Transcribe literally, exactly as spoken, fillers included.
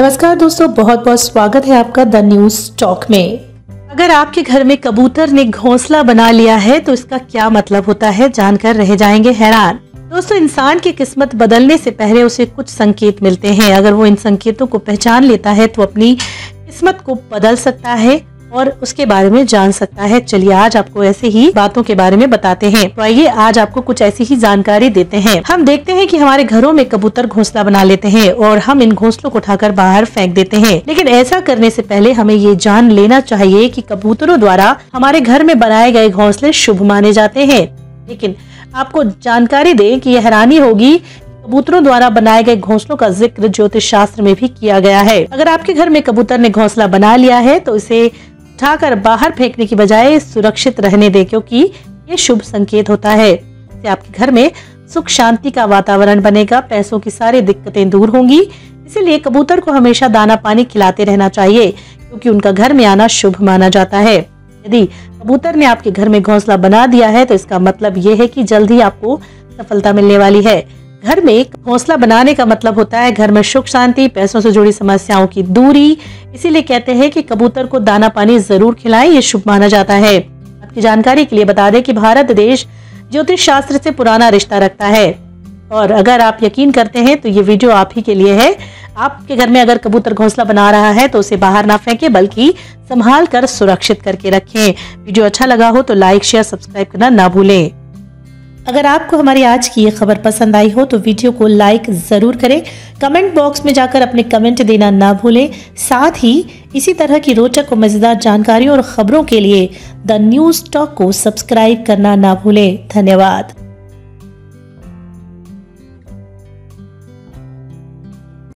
नमस्कार दोस्तों, बहुत बहुत स्वागत है आपका द न्यूज टॉक में। अगर आपके घर में कबूतर ने घोंसला बना लिया है तो इसका क्या मतलब होता है, जानकर रह जाएंगे हैरान। दोस्तों, इंसान की किस्मत बदलने से पहले उसे कुछ संकेत मिलते हैं। अगर वो इन संकेतों को पहचान लेता है तो अपनी किस्मत को बदल सकता है और उसके बारे में जान सकता है। चलिए आज आपको ऐसे ही बातों के बारे में बताते हैं। तो आइए आज आपको कुछ ऐसी ही जानकारी देते हैं। हम देखते हैं कि हमारे घरों में कबूतर घोंसला बना लेते हैं और हम इन घोंसलों को उठाकर बाहर फेंक देते हैं। लेकिन ऐसा करने से पहले हमें ये जान लेना चाहिए कि कबूतरों द्वारा हमारे घर में बनाए गए घोंसले शुभ माने जाते हैं। लेकिन आपको जानकारी दें कि यह हैरानी होगी, कबूतरों द्वारा बनाए गए घोंसलों का जिक्र ज्योतिष शास्त्र में भी किया गया है। अगर आपके घर में कबूतर ने घोंसला बना लिया है तो इसे उठाकर बाहर फेंकने की बजाय सुरक्षित रहने दें, क्योंकि ये शुभ संकेत होता है। इससे आपके घर में सुख शांति का वातावरण बनेगा, पैसों की सारी दिक्कतें दूर होंगी। इसीलिए कबूतर को हमेशा दाना पानी खिलाते रहना चाहिए, क्योंकि उनका घर में आना शुभ माना जाता है। यदि कबूतर ने आपके घर में घोंसला बना दिया है तो इसका मतलब ये है कि जल्द ही आपको सफलता मिलने वाली है। घर में घोंसला बनाने का मतलब होता है घर में सुख शांति, पैसों से जुड़ी समस्याओं की दूरी। इसीलिए कहते हैं कि कबूतर को दाना पानी जरूर खिलाएं, ये शुभ माना जाता है। आपकी जानकारी के लिए बता दें कि भारत देश ज्योतिष शास्त्र से पुराना रिश्ता रखता है और अगर आप यकीन करते हैं तो ये वीडियो आप ही के लिए है। आपके घर में अगर कबूतर घोंसला बना रहा है तो उसे बाहर ना फेंके, बल्कि संभाल कर सुरक्षित करके रखें। वीडियो अच्छा लगा हो तो लाइक शेयर सब्सक्राइब करना ना भूलें। अगर आपको हमारी आज की ये खबर पसंद आई हो तो वीडियो को लाइक जरूर करें। कमेंट बॉक्स में जाकर अपने कमेंट देना ना भूलें। साथ ही इसी तरह की रोचक और मजेदार जानकारियों और खबरों के लिए द न्यूज टॉक को सब्सक्राइब करना ना भूलें। धन्यवाद।